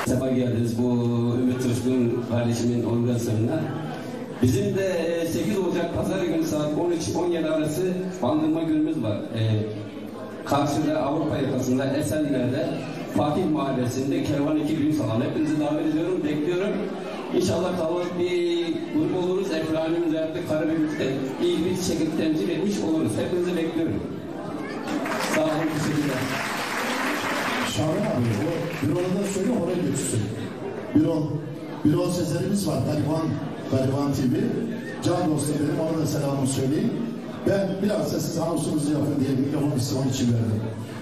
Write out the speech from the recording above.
Sefa geldiniz bu Ümit Tırışkın kardeşimin organizasyonuna. Bizim de 8 Ocak Pazar günü saat 13-17 arası bandırma günümüz var. Karşıda Avrupa yakasında Esenler'de Fatih Mahallesi'nde Kervan 2 gün salonu. Hepinizi davet ediyorum, bekliyorum. İnşallah kalabalık bir grup oluruz. Eflanimiz yaptık, Karabük'te iyi bir şekilde temsil etmiş oluruz. Hepinizi bekliyorum. Sağ olun, teşekkürler. Şahin abi, o büroda söyle oraya götürsün. Büro seslerimiz var, Gariban TV. Can dostlarım, ona da selamımı söyleyeyim. Ben biraz da siz anonsunuzu yapın diye mikrofonu size onun için verdim.